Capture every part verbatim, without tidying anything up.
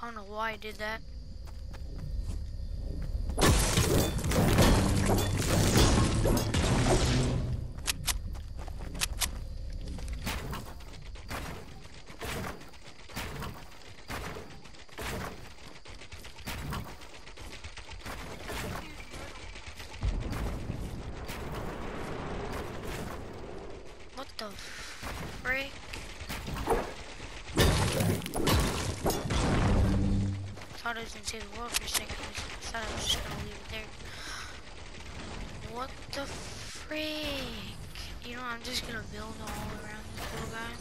I don't know why I did that. What the frick? Thought it was gonna save the world for a second. I thought I was just gonna leave it there. What the frick? You know, I'm just gonna build all around this little guy.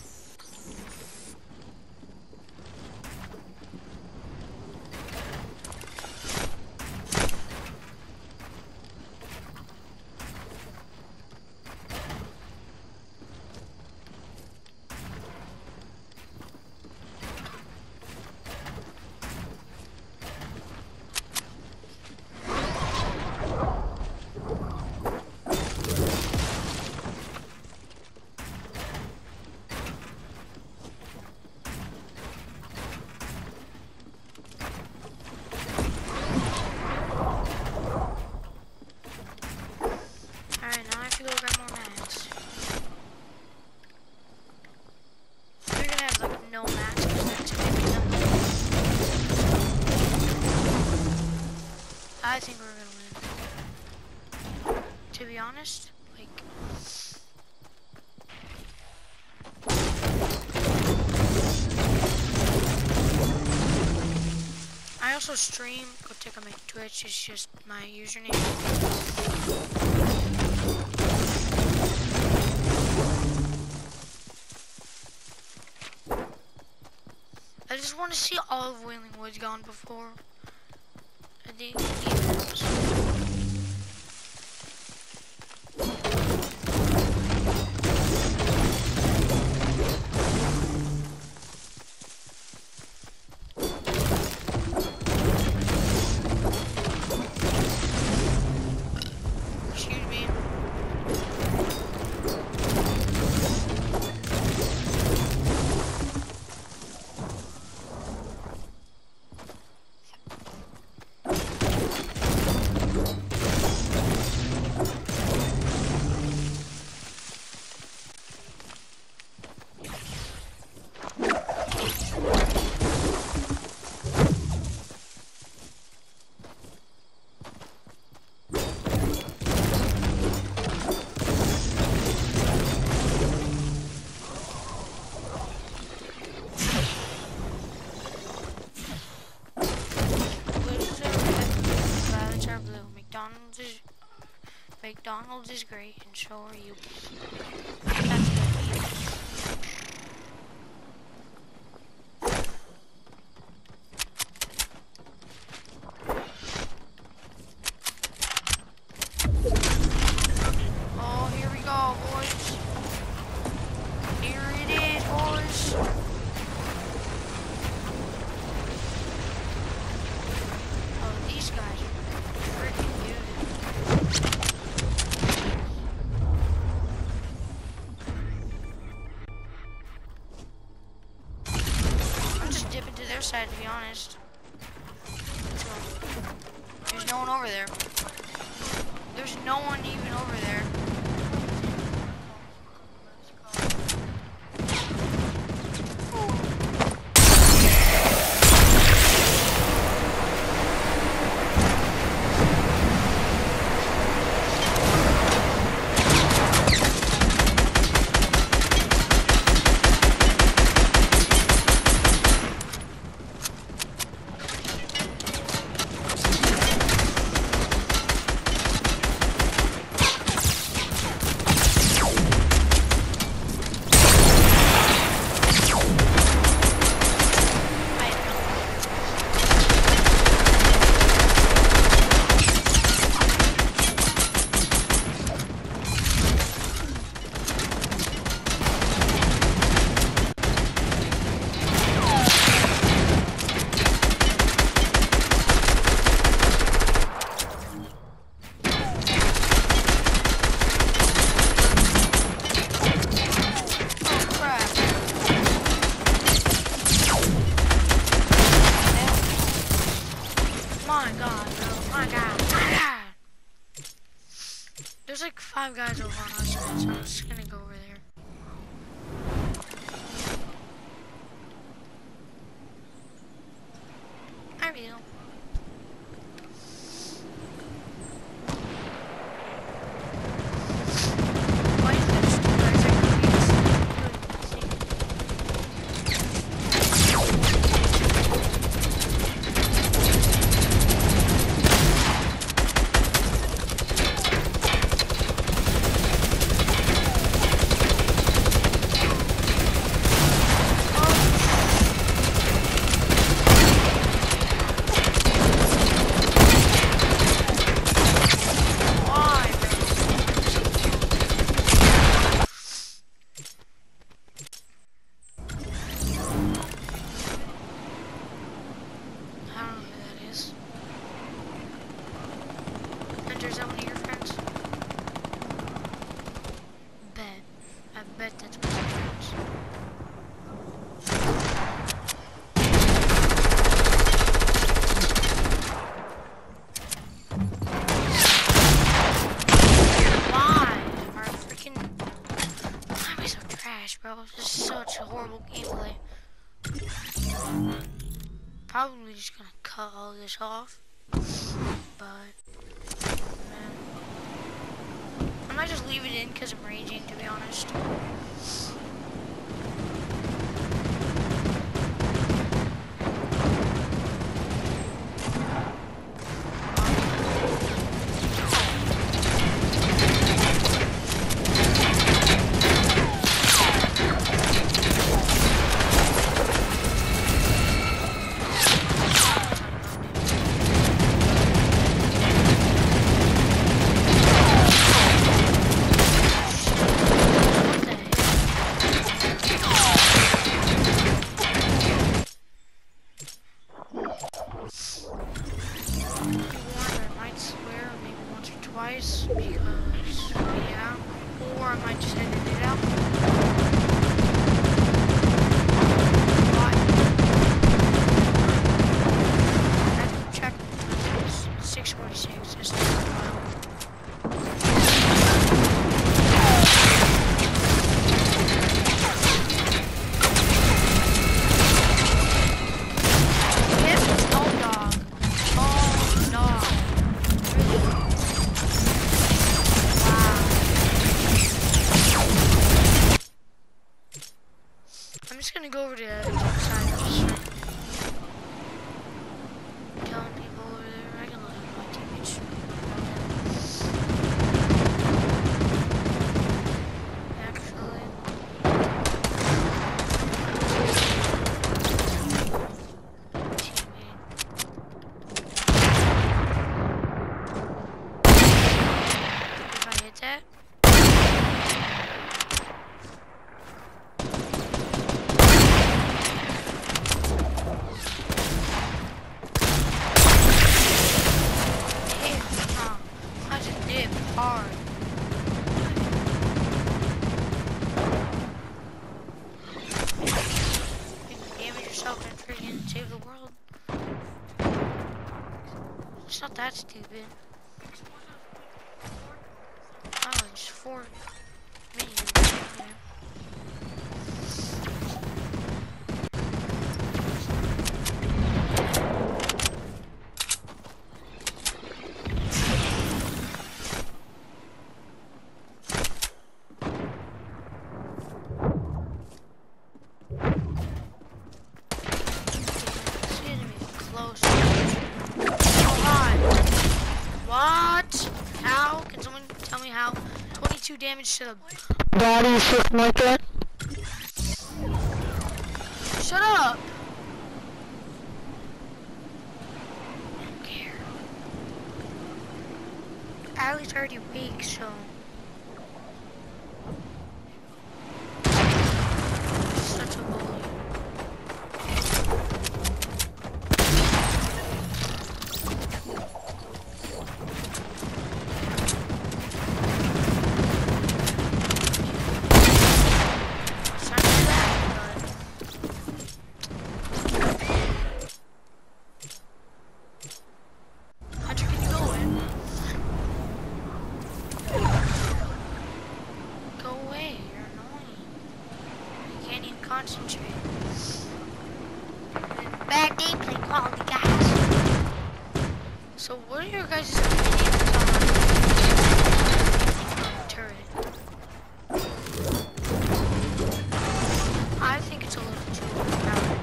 I think we're gonna win. To be honest, like I also stream. Go check out my Twitch. It's just my username. I just want to see all of Wailing Woods gone before the defense. Excuse me. McDonald's is McDonald's is great, and so are you. That's what oh, here we go, boys. Here it is, boys. Oh, these guys are freaking good. I'm just dipping to their side, to be honest. Let's go. There's no one over there. There's no one even over there. five guys over on us, so I'm just gonna go over there. I will. Why is there just two guys that can be Is that one of your friends? Bet. I bet that's one of your friends. Why? Our freaking... Why am I so trash, bro? This is such a horrible gameplay. Probably just gonna cut all this off. But... I might just leave it in because I'm raging, to be honest. Twice because, yeah, or I might just edit it out. But I can check six forty-six. It's taking a while. I'm just gonna go over to the other side and just start telling people over there. I can let my teammates know. Actually, teammate. If I hit that. Hard. You can damage yourself and freaking save the world. It's not that stupid. Oh, it's four minions. Yeah. What? How? Can someone tell me how? twenty-two damage to the body or something like that? Shut up! I don't care. Allie's already weak, so... Such a bully. Hunter, can you go in? What are your guys' opinions on turret? I think it's a little too overpowered.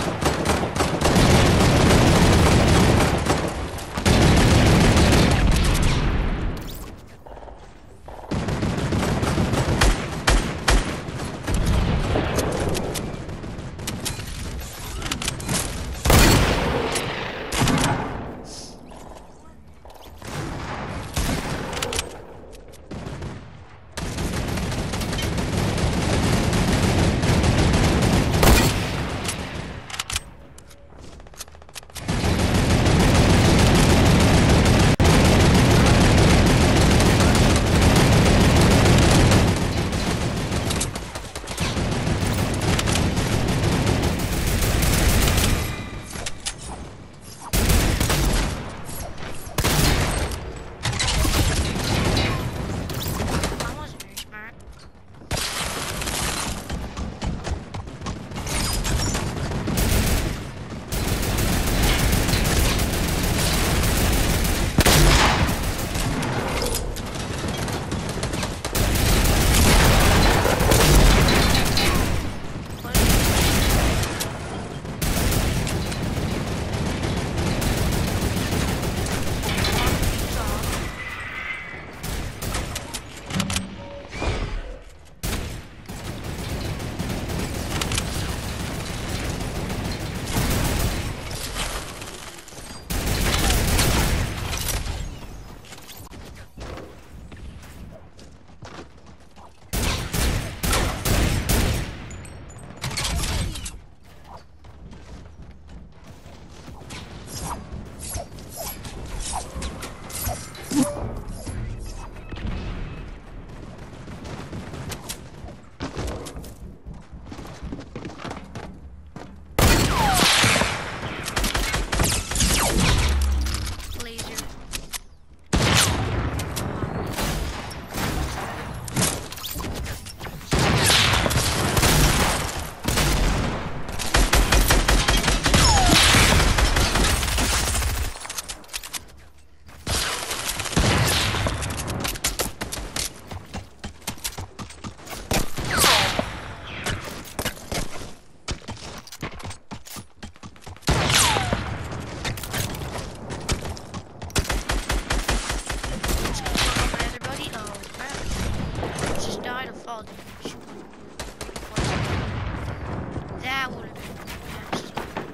That would have been nasty.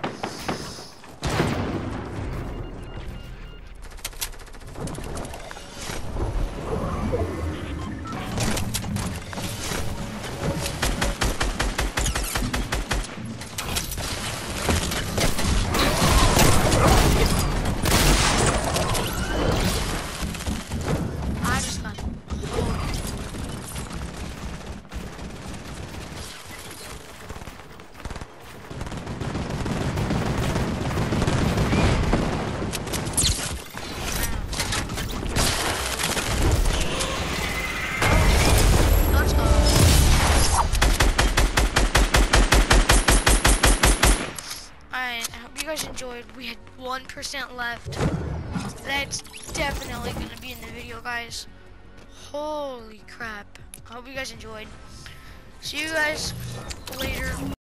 I just got enjoyed. We had one percent left. That's definitely going to be in the video, guys. Holy crap. I hope you guys enjoyed. See you guys later.